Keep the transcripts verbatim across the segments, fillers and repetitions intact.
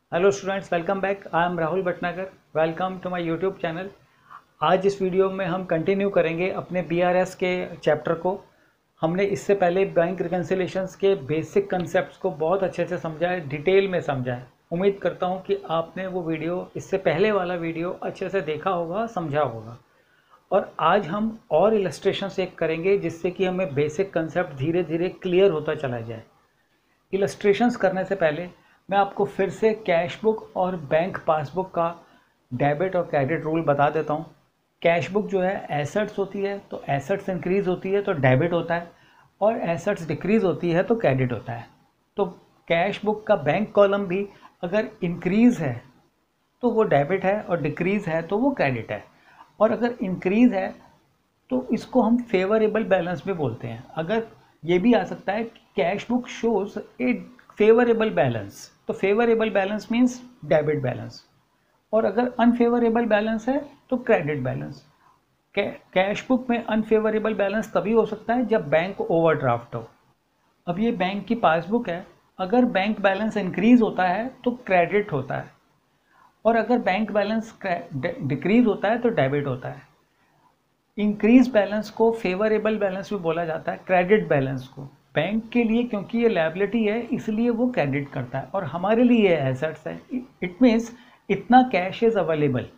Hello students, welcome back. I am Rahul Bhatnagar. Welcome to my YouTube channel. आज इस video में हम कंटिन्यू करेंगे अपने बीआरएस के चैप्टर को। हमने इससे पहले बैंक रिकन्सिलेशंस के बेसिक कंसेप्ट्स को बहुत अच्छे से समझा है, डिटेल में समझा है। उम्मीद करता हूँ कि आपने वो वीडियो, इससे पहले वाला वीडियो अच्छे से देखा होगा, समझा होगा। और आज हम और इलस्ट्रेशन एक करेंगे जिससे कि हमें बेसिक कंसेप्ट धीरे धीरे क्लियर होता चला जाए। इलस्ट्रेशंस करने से पहले मैं आपको फिर से कैश बुक और बैंक पासबुक का डेबिट और क्रेडिट रूल बता देता हूँ। कैश बुक जो है एसेट्स होती है, तो एसेट्स इंक्रीज होती है तो डेबिट होता है, और एसेट्स डिक्रीज होती है तो क्रेडिट होता है। तो कैश बुक का बैंक कॉलम भी अगर इंक्रीज है तो वो डेबिट है, और डिक्रीज है तो वो क्रेडिट है। और अगर इंक्रीज है तो इसको हम फेवरेबल बैलेंस भी बोलते हैं। अगर ये भी आ सकता है कि cash book shows a favourable balance, तो favourable balance means debit balance, और अगर अनफेवरेबल बैलेंस है तो क्रेडिट बैलेंस। कैश बुक में अनफेवरेबल बैलेंस तभी हो सकता है जब बैंक ओवरड्राफ्ट हो। अब ये बैंक की पासबुक है, अगर बैंक बैलेंस इंक्रीज होता है तो क्रेडिट होता है, और अगर बैंक बैलेंस डिक्रीज होता है तो डेबिट होता है। इंक्रीज बैलेंस को फेवरेबल बैलेंस भी बोला जाता है, क्रेडिट बैलेंस को। बैंक के लिए क्योंकि ये लायबिलिटी है इसलिए वो क्रेडिट करता है, और हमारे लिए ये एसेट्स है। इट मीन्स इतना कैश इज अवेलेबल।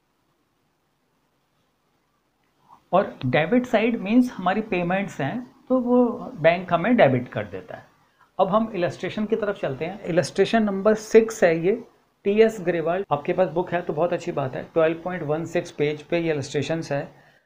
और डेबिट साइड मीन्स हमारी पेमेंट्स हैं, तो वो बैंक हमें डेबिट कर देता है। अब हम इलस्ट्रेशन की तरफ चलते हैं। इलस्ट्रेशन नंबर सिक्स है ये, टी एस ग्रेवाल। आपके पास बुक है तो बहुत अच्छी बात है। Twelve point one six page पे ये इलस्ट्रेशन है।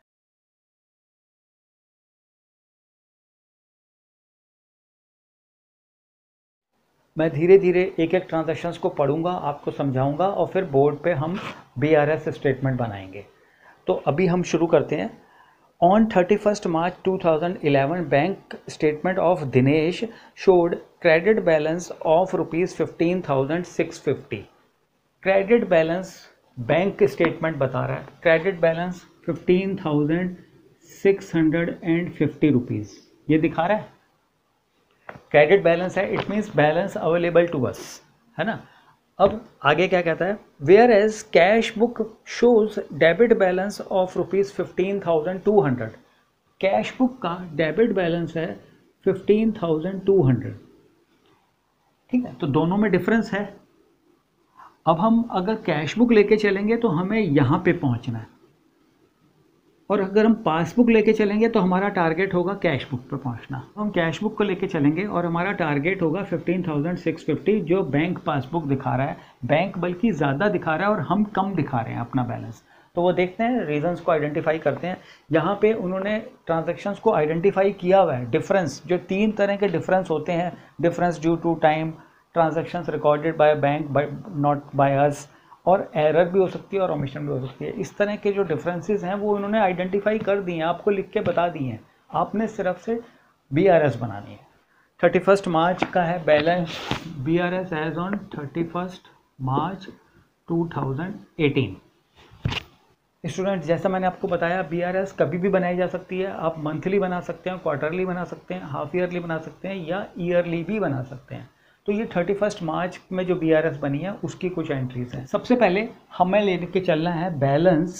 मैं धीरे धीरे एक एक ट्रांजैक्शंस को पढ़ूंगा, आपको समझाऊंगा, और फिर बोर्ड पे हम बीआरएस स्टेटमेंट बनाएंगे। तो अभी हम शुरू करते हैं। On thirty first March two thousand eleven bank statement of Dinesh showed credit balance of rupees fifteen thousand six fifty. Credit balance bank statement बता रहा है, credit balance fifteen thousand six hundred and fifty rupees ये दिखा रहा है। Credit balance है, it means balance available to us, है ना। अब आगे क्या कहता है, whereas cash book shows debit balance of rupees fifteen thousand two hundred. Cash book का डेबिट बैलेंस है फिफ्टीन थाउजेंड टू हंड्रेड। ठीक है, तो दोनों में डिफरेंस है। अब हम अगर कैश बुक लेके चलेंगे तो हमें यहाँ पे पहुँचना है, और अगर हम पासबुक लेके चलेंगे तो हमारा टारगेट होगा कैश बुक पे पहुंचना। हम कैश बुक को लेके चलेंगे और हमारा टारगेट होगा फिफ्टीन थाउजेंड सिक्स फिफ्टी, जो बैंक पासबुक दिखा रहा है। बैंक बल्कि ज़्यादा दिखा रहा है और हम कम दिखा रहे हैं अपना बैलेंस। तो वो देखते हैं, रीजंस को आइडेंटिफाई करते हैं। यहाँ पे उन्होंने ट्रांजेक्शन्स को आइडेंटिफाई किया हुआ है। डिफरेंस, जो तीन तरह के डिफरेंस होते हैं, difference due to time, transactions recorded by bank by not by us, और एरर भी हो सकती है और ओमिशन भी हो सकती है। इस तरह के जो डिफरेंसेस हैं वो उन्होंने आइडेंटिफाई कर दिए हैं, आपको लिख के बता दिए हैं। आपने सिर्फ से बी आर एस बनानी है। थर्टी फर्स्ट मार्च का है balance, B R S as on thirty first March two thousand eighteen. Student, जैसा मैंने आपको बताया, बी आर एस कभी भी बनाई जा सकती है। आप मंथली बना सकते हैं, क्वार्टरली बना सकते हैं, हाफ ईयरली बना सकते हैं, या ईयरली भी बना सकते हैं। तो ये थर्टी फर्स्ट मार्च में जो बी आर एस बनी है उसकी कुछ एंट्रीज हैं। सबसे पहले हमें लेके चलना है balance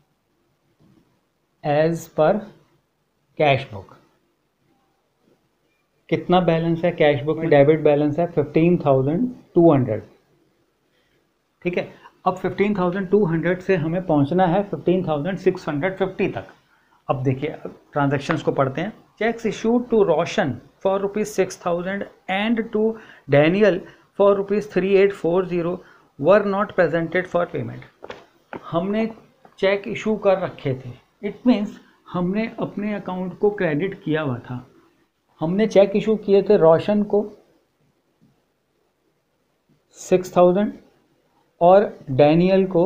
as per cash book. कितना बैलेंस है कैश बुक में? डेबिट बैलेंस है फिफ्टीन थाउजेंड टू हंड्रेड। ठीक है, अब फिफ्टीन थाउजेंड टू हंड्रेड से हमें पहुंचना है fifteen thousand six hundred fifty तक। अब देखिए, ट्रांजैक्शंस को पढ़ते हैं। Cheques issued to Roshan for rupees six thousand and to Daniel for rupees three eight four zero were not presented for payment। हमने चेक इशू कर रखे थे, इट मीन्स हमने अपने अकाउंट को क्रेडिट किया हुआ था। हमने चेक इशू किए थे रोशन को सिक्स थाउजेंड और डैनियल को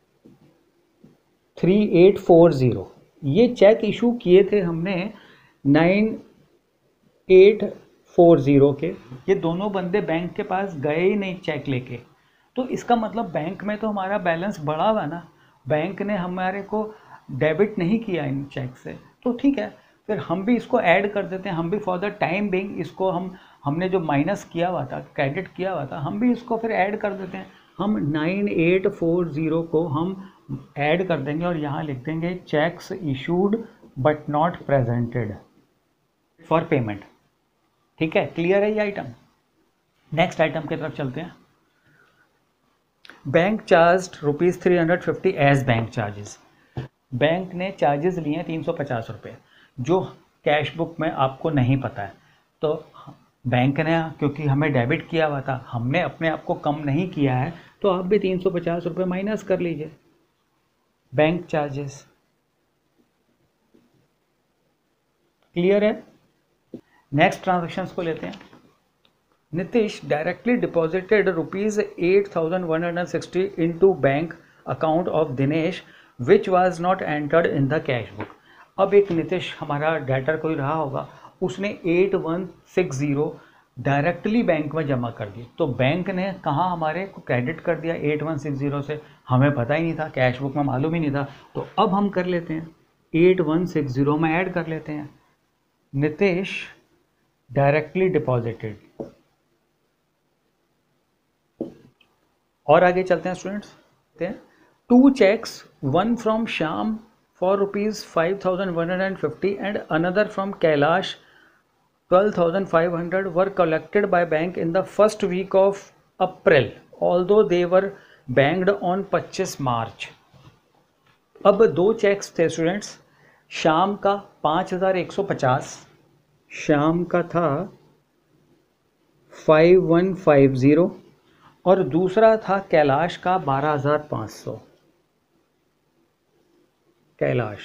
थ्री एट फोर ज़ीरो। ये चेक इशू किए थे हमने नाइन एट फोर ज़ीरो के। ये दोनों बंदे बैंक के पास गए ही नहीं चेक लेके, तो इसका मतलब बैंक में तो हमारा बैलेंस बढ़ा हुआ ना, बैंक ने हमारे को डेबिट नहीं किया इन चेक से। तो ठीक है, फिर हम भी इसको ऐड कर देते हैं। हम भी फॉर द टाइम बिंग इसको हम हमने जो माइनस किया हुआ था, क्रेडिट किया हुआ था, हम भी इसको फिर ऐड कर देते हैं। हम नाइन एट फोर ज़ीरो को हम ऐड कर देंगे और यहाँ लिख देंगे cheques issued but not presented for payment. ठीक है, क्लियर है ये आइटम। नेक्स्ट आइटम की तरफ चलते हैं। Bank charge rupees three hundred fifty as bank charges. Bank ने चार्जेस लिए हैं तीन सौ पचास रुपये, जो कैश बुक में आपको नहीं पता है। तो बैंक ने, क्योंकि हमें डेबिट किया हुआ था, हमने अपने आप को कम नहीं किया है, तो आप भी तीन सौ पचास रुपये माइनस कर लीजिए बैंक चार्जेस। क्लियर है। नेक्स्ट ट्रांजैक्शंस को लेते हैं। Nitish directly deposited rupees eight thousand one hundred sixty into bank account of Dinesh which was not entered in the cash book. अब एक नितिश हमारा डेटर कोई रहा होगा, उसने eight one six zero directly bank में जमा कर दी। तो बैंक ने कहाँ हमारे को क्रेडिट कर दिया एट वन सिक्स ज़ीरो से, हमें पता ही नहीं था, कैश बुक में मालूम ही नहीं था। तो अब हम कर लेते हैं, एट वन सिक्स ज़ीरो में ऐड कर लेते हैं नितिश डायरेक्टली डिपॉजिटेड। और आगे चलते हैं students. Two cheques, one from Shyam for rupees five thousand one hundred fifty and another from Kailash twelve thousand five hundred were collected by bank in the first week of April although they were banked on पच्चीस March. अब दो checks थे students, Shyam का पाँच हज़ार एक सौ पचास, श्याम का था फाइव वन फाइव ज़ीरो, और दूसरा था कैलाश का बारह हज़ार पाँच सौ। कैलाश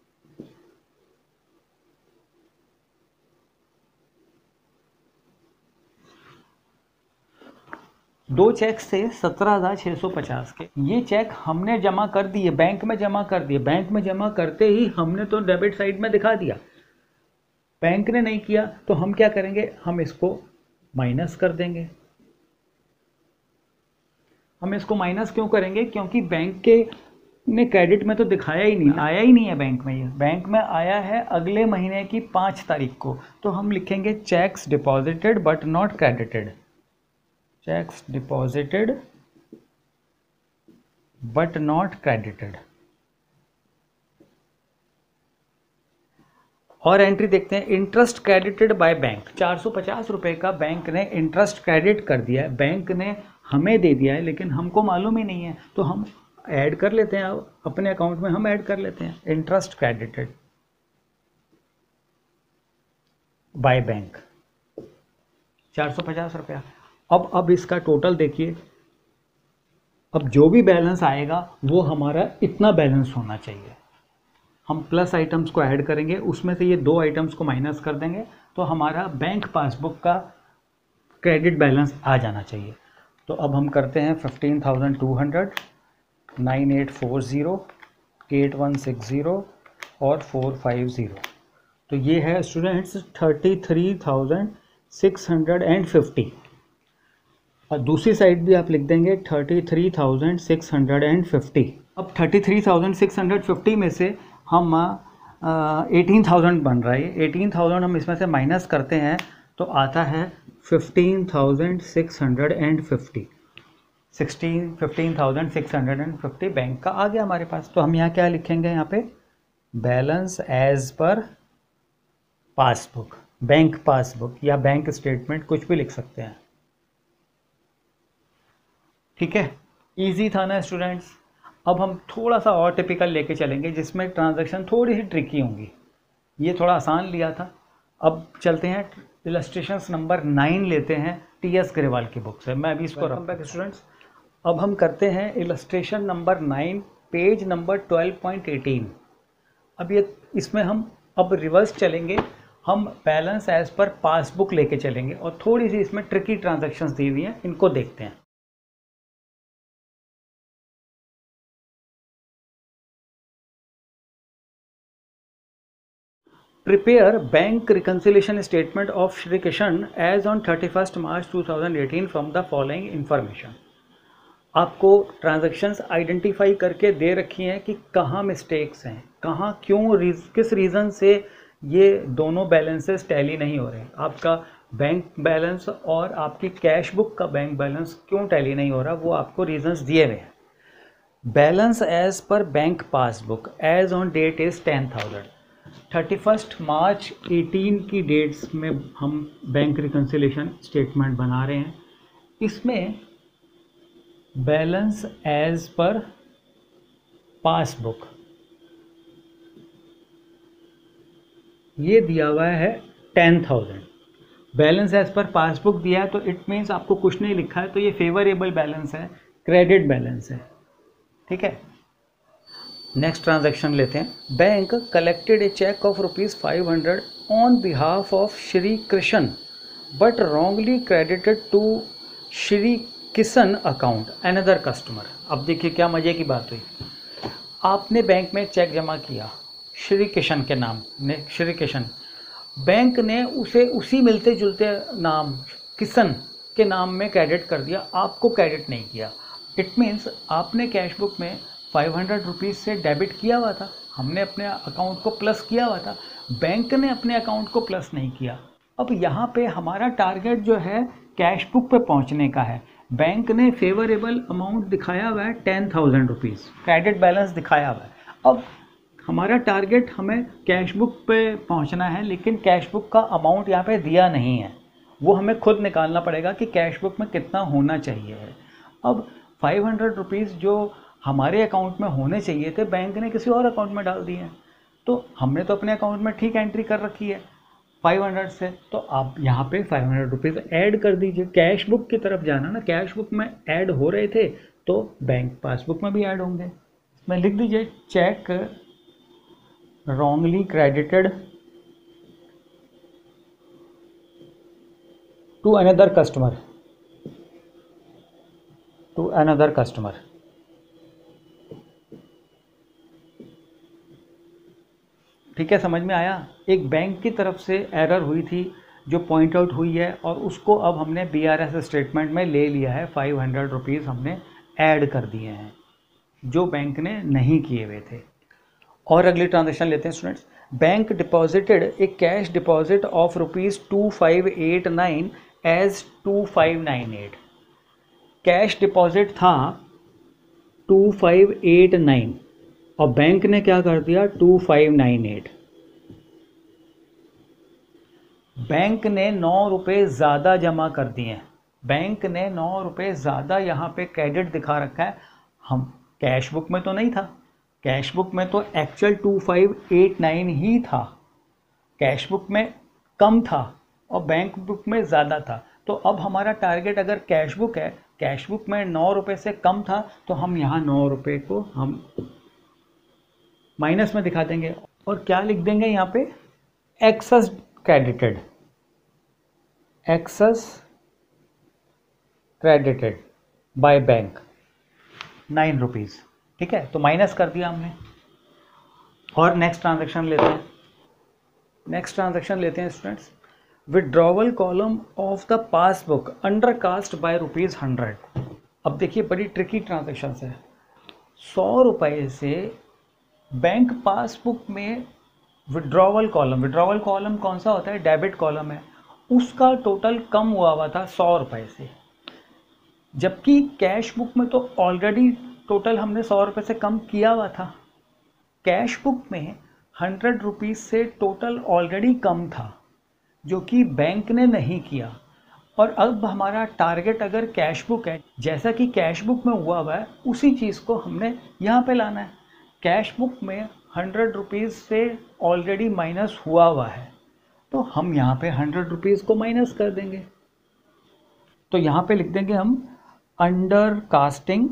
दो चेक्स थे सत्रह हज़ार छः सौ पचास के। ये चेक हमने जमा कर दिए, बैंक में जमा कर दिए। बैंक में जमा करते ही हमने तो डेबिट साइड में दिखा दिया, बैंक ने नहीं किया। तो हम क्या करेंगे, हम इसको माइनस कर देंगे। हम इसको माइनस क्यों करेंगे, क्योंकि बैंक के ने क्रेडिट में तो दिखाया ही नहीं, आया ही नहीं है बैंक में। ये बैंक में आया है अगले महीने की पाँच तारीख को। तो हम लिखेंगे cheques deposited but not credited, cheques deposited but not credited. और एंट्री देखते हैं, इंटरेस्ट क्रेडिटेड बाय बैंक। चार सौ पचास रुपये का बैंक ने इंटरेस्ट क्रेडिट कर दिया है, बैंक ने हमें दे दिया है, लेकिन हमको मालूम ही नहीं है। तो हम ऐड कर लेते हैं, अपने अकाउंट में हम ऐड कर लेते हैं इंटरेस्ट क्रेडिटेड बाय बैंक चार सौ पचास रुपया। अब अब इसका टोटल देखिए, अब जो भी बैलेंस आएगा वो हमारा इतना बैलेंस होना चाहिए। हम प्लस आइटम्स को ऐड करेंगे, उसमें से ये दो आइटम्स को माइनस कर देंगे, तो हमारा बैंक पासबुक का क्रेडिट बैलेंस आ जाना चाहिए। तो अब हम करते हैं fifteen thousand two hundred, nine eight four zero, eight one six zero और फोर फाइव ज़ीरो। तो ये है students thirty three thousand six hundred and fifty. और दूसरी साइड भी आप लिख देंगे thirty three thousand six hundred and fifty. अब thirty three thousand six hundred fifty में से हम एटीन थाउजेंड बन रहा है, एटीन थाउजेंड हम इसमें से माइनस करते हैं तो आता है fifteen thousand six hundred and fifty. Sixteen fifteen thousand six hundred and fifty bank का आ गया हमारे पास। तो हम यहाँ क्या लिखेंगे, यहाँ पे balance as per passbook, bank passbook या बैंक स्टेटमेंट, कुछ भी लिख सकते हैं। ठीक है, इजी था ना स्टूडेंट्स। अब हम थोड़ा सा और टिपिकल लेके चलेंगे जिसमें ट्रांजैक्शन थोड़ी सी ट्रिकी होंगी। ये थोड़ा आसान लिया था। अब चलते हैं इलस्ट्रेशंस नंबर नाइन लेते हैं टी एस ग्रेवाल की बुक से। मैं अभी इसको रख बैक स्टूडेंट्स। अब हम करते हैं illustration number nine, page number twelve point eighteen. अब ये इसमें हम अब रिवर्स चलेंगे, हम बैलेंस एज पर पासबुक लेके चलेंगे और थोड़ी सी इसमें ट्रिकी ट्रांजैक्शंस दी हुई हैं, इनको देखते हैं। Prepare bank reconciliation statement of Shri Kishan as on thirty-first March two thousand eighteen from the following information। आपको ट्रांजैक्शंस आइडेंटिफाई करके दे रखी हैं कि कहाँ मिस्टेक्स हैं, कहाँ क्यों रीज, किस रीज़न से ये दोनों बैलेंसेस टैली नहीं हो रहे हैं। आपका बैंक बैलेंस और आपकी कैश बुक का बैंक बैलेंस क्यों टैली नहीं हो रहा, वो आपको रीजंस दिए हुए हैं। Balance as per bank passbook as on date is ten thousand. Thirty first March eighteen की डेट्स में हम बैंक रिकन्सिलेशन स्टेटमेंट बना रहे हैं। इसमें बैलेंस एज पर पासबुक ये दिया हुआ है ten thousand. Balance as per passbook दिया है तो इट मीन्स आपको कुछ नहीं लिखा है, तो ये फेवरेबल बैलेंस है, क्रेडिट बैलेंस है, ठीक है। नेक्स्ट ट्रांजैक्शन लेते हैं। Bank collected a cheque of rupees five hundred on behalf of Shri Krishna but wrongly credited to Shri Kishan account another customer. अब देखिए क्या मज़े की बात हुई, आपने बैंक में चेक जमा किया श्री किशन के नाम ने, श्री किशन, बैंक ने उसे उसी मिलते जुलते नाम किशन के नाम में क्रेडिट कर दिया, आपको क्रेडिट नहीं किया। इट मीन्स आपने कैश बुक में फाइव हंड्रेड रुपीज़ से डेबिट किया हुआ था, हमने अपने अकाउंट को प्लस किया हुआ था, बैंक ने अपने अकाउंट को प्लस नहीं किया। अब यहाँ पे हमारा टारगेट जो है कैश बुक पे पहुँचने का है। बैंक ने फेवरेबल अमाउंट दिखाया हुआ है ten thousand rupees, credit balance दिखाया हुआ है। अब हमारा टारगेट हमें कैश बुक पे पहुंचना है, लेकिन कैश बुक का अमाउंट यहाँ पे दिया नहीं है, वो हमें खुद निकालना पड़ेगा कि कैश बुक में कितना होना चाहिए है। अब फाइव हंड्रेड रुपीज़ जो हमारे अकाउंट में होने चाहिए थे, बैंक ने किसी और अकाउंट में डाल दिए हैं, तो हमने तो अपने अकाउंट में ठीक एंट्री कर रखी है फाइव हंड्रेड से, तो आप यहाँ पे फाइव हंड्रेड रुपीज़ ऐड कर दीजिए। कैश बुक की तरफ जाना ना, कैश बुक में ऐड हो रहे थे तो बैंक पासबुक में भी ऐड होंगे। इसमें लिख दीजिए cheque wrongly credited to another customer to another customer। ठीक है, समझ में आया। एक बैंक की तरफ से एरर हुई थी जो पॉइंट आउट हुई है और उसको अब हमने बी आर एस स्टेटमेंट में ले लिया है, फाइव हंड्रेड रुपीज़ हमने ऐड कर दिए हैं जो बैंक ने नहीं किए हुए थे। और अगली ट्रांजेक्शन लेते हैं students. Bank deposited a cash deposit of rupees two five eight nine as two five nine eight. Cash deposit था टू फाइव एट नाइन और बैंक ने क्या कर दिया two five nine eight. Bank ने नौ रुपये ज़्यादा जमा कर दिए हैं, बैंक ने नौ रुपये ज़्यादा यहाँ पे क्रेडिट दिखा रखा है। हम कैश बुक में तो नहीं था, कैश बुक में तो actual two five eight nine ही था, कैश बुक में कम था और बैंक बुक में ज़्यादा था। तो अब हमारा टारगेट अगर कैश बुक है, कैश बुक में नौ रुपये से कम था, तो हम यहाँ नौ रुपये को हम माइनस में दिखा देंगे और क्या लिख देंगे यहाँ पे, excess credited, excess credited by bank nine rupees. ठीक है, तो माइनस कर दिया हमने। और नेक्स्ट ट्रांजैक्शन लेते हैं, नेक्स्ट ट्रांजैक्शन लेते हैं students. Withdrawal column of the passbook undercast by rupees hundred. अब देखिए बड़ी ट्रिकी ट्रांजैक्शन है। सौ रुपये से बैंक पासबुक में विड्रॉवल कॉलम, विड्रॉवल कॉलम कौन सा होता है, डेबिट कॉलम है, उसका टोटल कम हुआ हुआ था सौ रुपये से, जबकि कैश बुक में तो ऑलरेडी टोटल हमने सौ रुपये से कम किया हुआ था। कैश बुक में हंड्रेड रुपीज़ से टोटल ऑलरेडी कम था जो कि बैंक ने नहीं किया। और अब हमारा टारगेट अगर कैश बुक है, जैसा कि कैश बुक में हुआ हुआ है, उसी चीज़ को हमने यहाँ पे लाना है। कैश बुक में हंड्रेड रुपीज़ से ऑलरेडी माइनस हुआ हुआ है, तो हम यहाँ पे हंड्रेड रुपीज़ को माइनस कर देंगे। तो यहाँ पे लिख देंगे हम undercasting,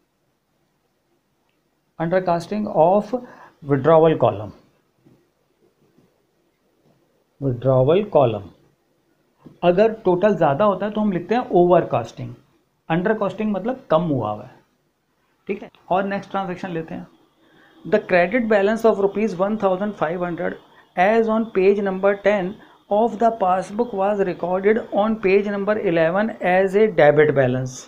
undercasting of withdrawal column, withdrawal column. अगर टोटल ज़्यादा होता है तो हम लिखते हैं ओवर कास्टिंग, अंडर कास्टिंग मतलब कम हुआ हुआ है। ठीक है, और नेक्स्ट ट्रांजैक्शन लेते हैं। The credit balance of rupees one thousand five hundred as on page number ten of the passbook was recorded on page number eleven as a debit balance.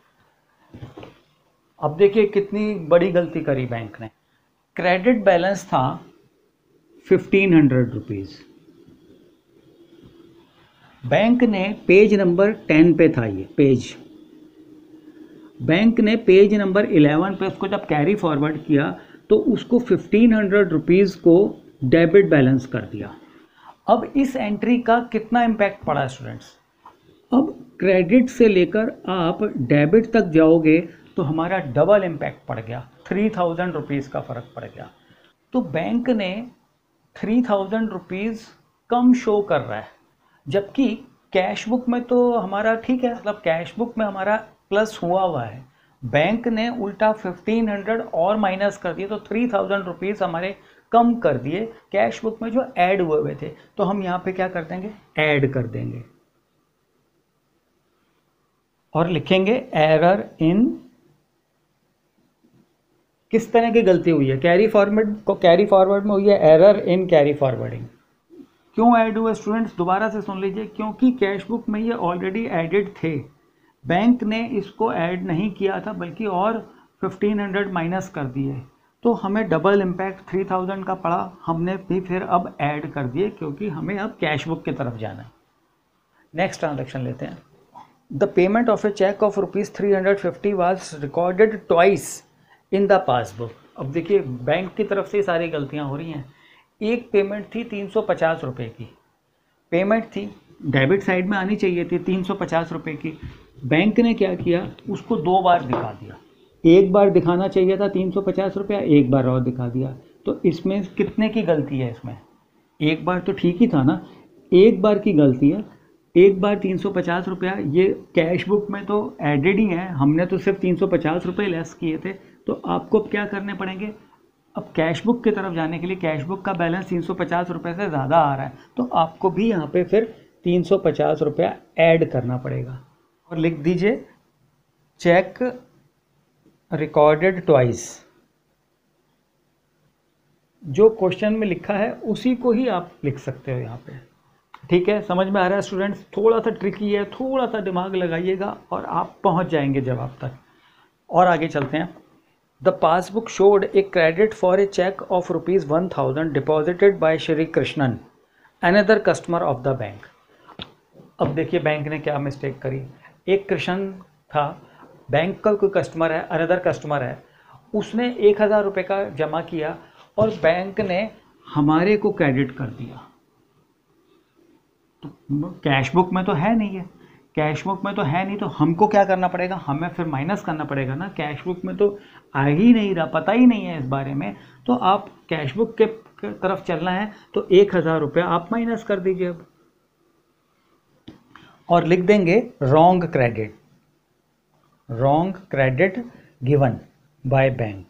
अब देखिए कितनी बड़ी गलती करी बैंक ने। क्रेडिट बैलेंस था फिफ्टीन हंड्रेड रुपीज़, बैंक ने page number ten पे था, ये पेज बैंक ने पेज नंबर इलेवन पे उसको जब कैरी फॉरवर्ड किया तो उसको फिफ्टीन हंड्रेड रुपीज़ को डेबिट बैलेंस कर दिया। अब इस एंट्री का कितना इम्पैक्ट पड़ा स्टूडेंट्स? अब क्रेडिट से लेकर आप डेबिट तक जाओगे तो हमारा डबल इम्पैक्ट पड़ गया, थ्री थाउजेंड रुपीज़ का फ़र्क पड़ गया। तो बैंक ने थ्री थाउजेंड रुपीज़ कम शो कर रहा है, जबकि कैश बुक में तो हमारा ठीक है, मतलब कैश बुक में हमारा प्लस हुआ हुआ है। बैंक ने उल्टा फिफ्टीन हंड्रेड और माइनस कर दिए, तो थ्री थाउजेंड रुपीज़ हमारे कम कर दिए कैश बुक में जो ऐड हुए हुए थे। तो हम यहाँ पे क्या कर देंगे, ऐड कर देंगे और लिखेंगे एरर इन, किस तरह की गलती हुई है, कैरी फॉरवर्ड को कैरी फॉरवर्ड में हुई है, एरर इन कैरी फॉरवर्डिंग। क्यों ऐड हुए स्टूडेंट्स, दोबारा से सुन लीजिए, क्योंकि कैश बुक में ये ऑलरेडी एडेड थे, बैंक ने इसको ऐड नहीं किया था बल्कि और फिफ्टीन हंड्रेड माइनस कर दिए, तो हमें डबल इम्पैक्ट थ्री थाउजेंड का पड़ा। हमने भी फिर अब ऐड कर दिए क्योंकि हमें अब कैश बुक की तरफ जाना है। नेक्स्ट ट्रांजैक्शन लेते हैं। The payment of a cheque of rupees three hundred fifty was recorded twice in the passbook. अब देखिए बैंक की तरफ से सारी गलतियां हो रही हैं। एक पेमेंट थी तीन सौ पचास रुपये की, पेमेंट थी डेबिट साइड में आनी चाहिए थी तीन सौ पचास रुपये की, बैंक ने क्या किया, उसको दो बार दिखा दिया। एक बार दिखाना चाहिए था तीन सौ पचास रुपया, एक बार और दिखा दिया। तो इसमें कितने की गलती है, इसमें एक बार तो ठीक ही था ना, एक बार की गलती है। एक बार तीन सौ पचास रुपया, ये कैश बुक में तो एडेड ही है, हमने तो सिर्फ तीन सौ पचास रुपये लेस किए थे। तो आपको अब क्या करने पड़ेंगे, अब कैश बुक की तरफ जाने के लिए कैश बुक का बैलेंस तीन सौ पचास रुपये से ज़्यादा आ रहा है, तो आपको भी यहाँ पे फिर तीन सौ पचास रुपया ऐड करना पड़ेगा और लिख दीजिए चेक रिकॉर्डेड ट्वाइस। जो क्वेश्चन में लिखा है उसी को ही आप लिख सकते हो यहाँ पे। ठीक है, समझ में आ रहा है स्टूडेंट्स? थोड़ा सा ट्रिकी है, थोड़ा सा दिमाग लगाइएगा और आप पहुँच जाएंगे जवाब तक। और आगे चलते हैं। The passbook showed a credit for a cheque of rupees one thousand deposited by Shri Krishnan another customer of the bank. अब देखिए बैंक ने क्या मिस्टेक करी। एक कृष्ण था, बैंक का कोई कस्टमर है, अनदर कस्टमर है, उसने एक हज़ार रुपये का जमा किया और बैंक ने हमारे को क्रेडिट कर दिया। तो कैश बुक में तो है नहीं है, कैश बुक में तो है नहीं, तो हमको क्या करना पड़ेगा, हमें फिर माइनस करना पड़ेगा ना। कैश बुक में तो आ ही नहीं रहा, पता ही नहीं है इस बारे में, तो आप कैश बुक के तरफ चलना है तो एक हज़ार रुपया आप माइनस कर दीजिए अब और लिख देंगे wrong credit, wrong credit given by bank.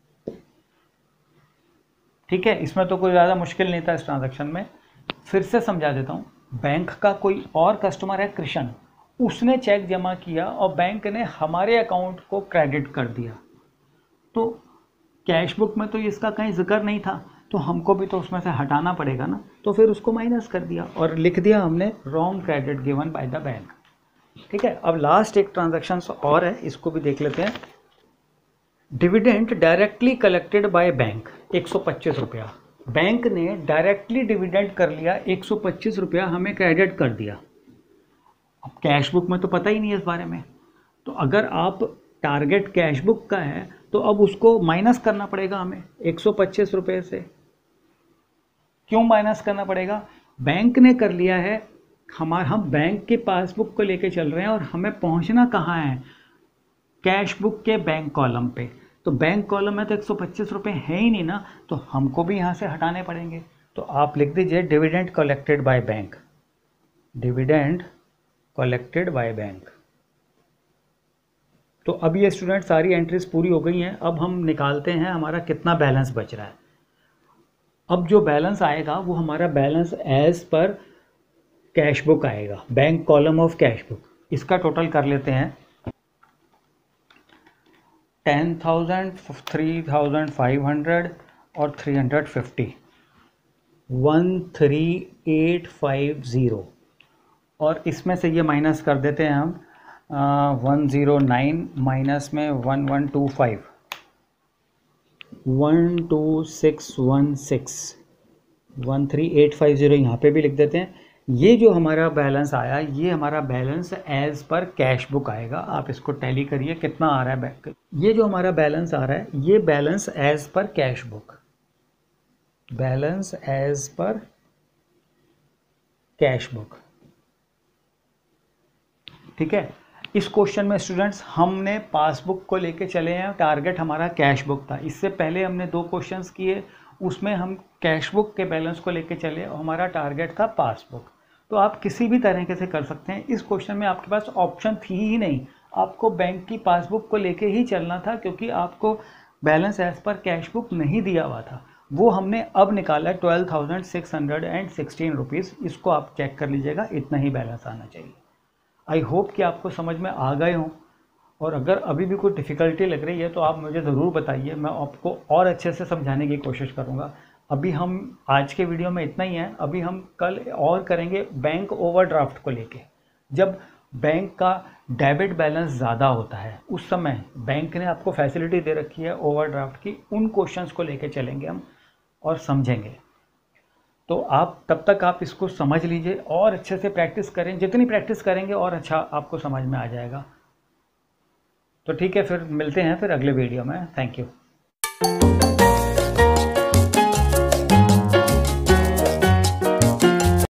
ठीक है, इसमें तो कोई ज़्यादा मुश्किल नहीं था इस ट्रांजैक्शन में। फिर से समझा देता हूँ। बैंक का कोई और कस्टमर है कृष्ण, उसने चेक जमा किया और बैंक ने हमारे अकाउंट को क्रेडिट कर दिया। तो कैश बुक में तो इसका कहीं जिक्र नहीं था, तो हमको भी तो उसमें से हटाना पड़ेगा ना, तो फिर उसको माइनस कर दिया और लिख दिया हमने wrong credit given by the bank. ठीक है, अब लास्ट एक ट्रांजैक्शन और है, इसको भी देख लेते हैं। Dividend directly collected by bank एक सौ पच्चीस रुपया, बैंक ने डायरेक्टली डिविडेंड कर लिया, एक सौ पच्चीस रुपया हमें क्रेडिट कर दिया। अब कैश बुक में तो पता ही नहीं है इस बारे में, तो अगर आप टारगेट कैश बुक का है तो अब उसको माइनस करना पड़ेगा हमें एक सौ पच्चीस रुपये से। क्यों माइनस करना पड़ेगा, बैंक ने कर लिया है, हमारा हम बैंक के पासबुक को लेके चल रहे हैं और हमें पहुंचना कहाँ है, कैश बुक के बैंक कॉलम पे। तो बैंक कॉलम में तो एक सौ पच्चीस रुपये है ही नहीं ना, तो हमको भी यहाँ से हटाने पड़ेंगे। तो आप लिख दीजिए dividend collected by bank, dividend collected by bank. तो अब ये स्टूडेंट सारी एंट्रीज पूरी हो गई हैं। अब हम निकालते हैं हमारा कितना बैलेंस बच रहा है। अब जो बैलेंस आएगा वो हमारा balance as per cash book आएगा, bank column of cash book. इसका टोटल कर लेते हैं, ten thousand, three thousand five hundred और three hundred fifty, one three eight five zero. और इसमें से ये माइनस कर देते हैं हम, वन ज़ीरो नाइन माइनस में one one two five, one two six one six, one three eight five zero यहाँ पे भी लिख देते हैं। ये जो हमारा बैलेंस आया, ये हमारा balance as per cash book आएगा। आप इसको टैली करिए कितना आ रहा है बैंक। ये जो हमारा बैलेंस आ रहा है, ये balance as per cash book, balance as per cash book, ठीक है। इस क्वेश्चन में स्टूडेंट्स हमने पासबुक को लेके चले हैं, टारगेट हमारा कैश बुक था। इससे पहले हमने दो क्वेश्चंस किए, उसमें हम कैश बुक के बैलेंस को लेके चले और हमारा टारगेट था पासबुक। तो आप किसी भी तरीके से कर सकते हैं। इस क्वेश्चन में आपके पास ऑप्शन थी ही नहीं, आपको बैंक की पासबुक को लेके ही चलना था, क्योंकि आपको balance as per cash book नहीं दिया हुआ था। वो हमने अब निकाला twelve thousand six hundred and sixteen rupees. इसको आप चेक कर लीजिएगा, इतना ही बैलेंस आना चाहिए। आई होप कि आपको समझ में आ गए हों, और अगर अभी भी कोई डिफ़िकल्टी लग रही है तो आप मुझे ज़रूर बताइए, मैं आपको और अच्छे से समझाने की कोशिश करूँगा। अभी हम आज के वीडियो में इतना ही है, अभी हम कल और करेंगे बैंक ओवरड्राफ्ट को लेके। जब बैंक का डेबिट बैलेंस ज़्यादा होता है, उस समय बैंक ने आपको फैसिलिटी दे रखी है ओवरड्राफ्ट की, उन क्वेश्चंस को लेके चलेंगे हम और समझेंगे। तो आप तब तक आप इसको समझ लीजिए और अच्छे से प्रैक्टिस करें, जितनी प्रैक्टिस करेंगे और अच्छा आपको समझ में आ जाएगा। तो ठीक है, फिर मिलते हैं फिर अगले वीडियो में। Thank you.